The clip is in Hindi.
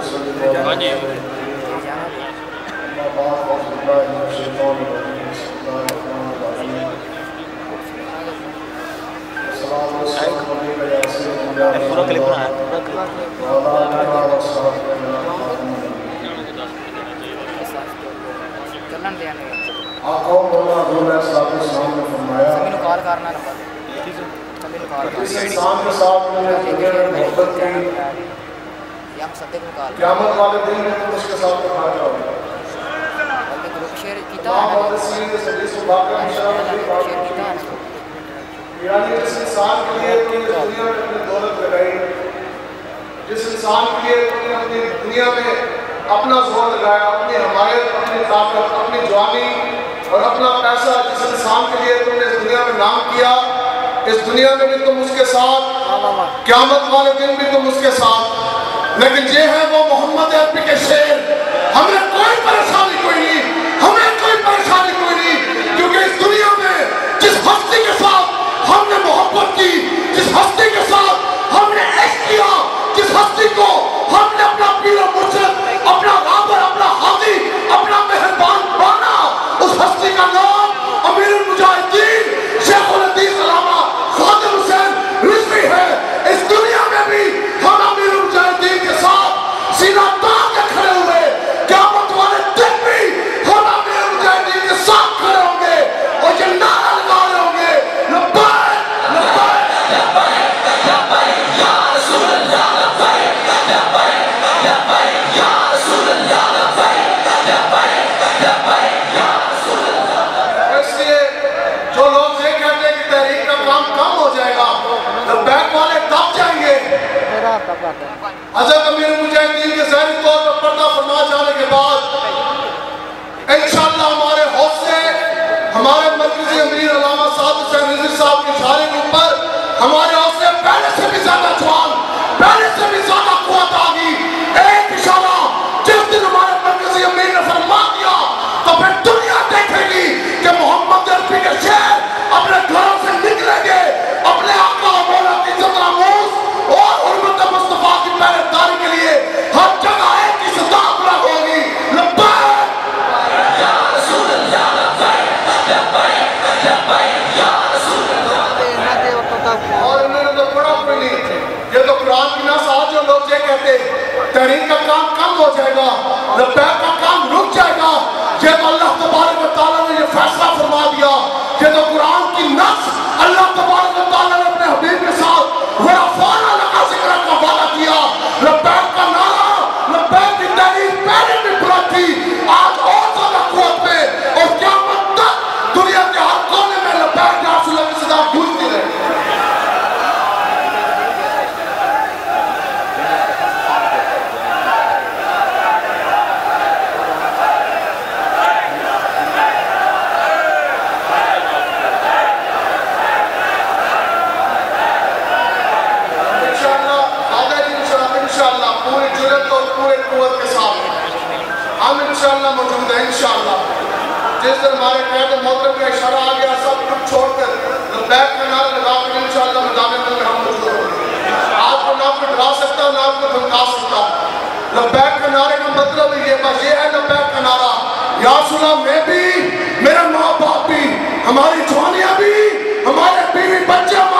पूरा क्लिप बना है चलन दिया नहीं आका मौला दुनिया साहब के सामने फरमाया सभी कॉल करना नंबर सभी कॉल इस इंसान के साथ मैंने मोहब्बत की या हम सत्य को कॉल क़यामत वाले दिन में तुम उसके साथ खा जाओगे बल्कि ग्रुप शेयर कीता है और सीधे से सुबह का इंशाल्लाह शेयर कीता है यानी जिस इंसान के लिए तुमने दुनिया में अपनी दौलत लगाई जिस इंसान के लिए तुमने अपनी दुनिया में अपना जोर लगाया अपनी हमायत अपनी ताकत अपनी जवानी और अपना पैसा जिस इंसान के लिए तुमने इस दुनिया में नाम किया इस दुनिया में भी तुम उसके साथ क़यामत वाले दिन भी तुम उसके साथ लेकिन ये है वो मोहम्मद अरबी के शेर हमें कोई परेशानी कोई नहीं हमें कोई परेशानी कोई नहीं क्योंकि इस दुनिया में जिस हस्ती के साथ हमने मोहब्बत की जिस हस्ती के साथ हमने इश्क किया जिस हस्ती को हमने अपना पीर और मुर्शिद अपना राबर अपना हादी अपना मेहरबान माना उस हस्ती का नाम अमीरुल मुजाहिदीन शेखुल हदीस अल्लामा खादिम हुसैन रिजवी है इस दुनिया में भी हम अमीरुल मुजाहिदीन के साथ सीना तान के खड़े हुए क़यामत वाले दिन भी हम अमीरुल मुजाहिदीन के साथ खड़े होंगे और ये नारा लगा रहे होंगे लब्बैक लब्बैक लब्बैक या रसूल अल्लाह लब्बैक लब्बैक लब्बैक या रसूल अल्लाह लब्बैक लब्बैक लब्बैक या रसूल अल्लाह इसलिए जो लोग ये कहते हैं कि तहरीक का काम कम हो जाएगा लब्बैक वाले दब जाएंगे हज़रत अमीरुल मुजाहिदीन के ज़ाहिरी तौर पर पर्दा फरमा जाने के बाद इंशाअल्लाह हमारे हौसले हमारे मरकज़ी अमीर अल्लामा साहब हुसैन रिज़वी साहब के इशारे के ऊपर हमारे हौसले पहले से भी ज्यादा जवान पहले से भी ज्यादा कुव्वत आ गई एक इशारा जिस दिन हमारे मरकज़ी अमीर ने फरमा दिया तो फिर दुनिया देखेगी कि मोहम्मद अरबी के शेर अपने घरों से निकलेंगे अपने आका और मौला की इज्जत नामूस और हुर्मत मुस्तफा की पहरेदारी के लिए हर जगह एक ही सदा बुलंद होगी लब्बैक या रसूल अल्लाह लब्बैक लब्बैक लब्बैक या रसूल अल्लाह और इन्होंने तो पढ़ा भी नहीं ये तो कुरान की ना साथ जो लोग ये कहते तहरीक का काम कम हो जाएगा लब्बैक का काम रुक जाएगा ये तो अल्लाह तबारक व तआला ने ये फैसला फरमा दिया ये तो कुरान की नस अल्लाह तबारक व तआला ने अपने हबीब के साथ वरफाना लका जिक्र का वादा किया लब्बैक का नारा लब्बैक की तहरीक पहले भी बुलंद थी आज और ज्यादा कुव्वत में और क़यामत तक दुनिया के हर कोने में लब्बैक या रसूल अल्लाह की सदा गूंजती रहेगी इंशाअल्लाह मौजूद है इंशाअल्लाह जिस दिन हमारे कैद मोहतरम का इशारा आ गया सब कुछ छोड़कर लब्बैक का नारा लगाकर इंशाअल्लाह मैदान में हम मौजूद होंगे आपको ना आपको डरा सकता ना आपको धमका सकता लब्बैक के नारे का मतलब ये बस ये है लब्बैक का नारा या रसूल अल्लाह मैं भी मेरे माँ बाप भी हमारी जवानियाँ भी हमारे बीवी बच्चे